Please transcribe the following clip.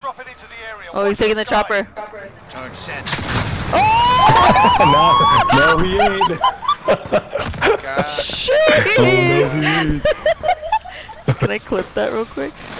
Dropping into the area. Oh, he's taking the chopper. Oh shit. No, he ain't. God. Shit! Oh, no, he ain't. Can I clip that real quick?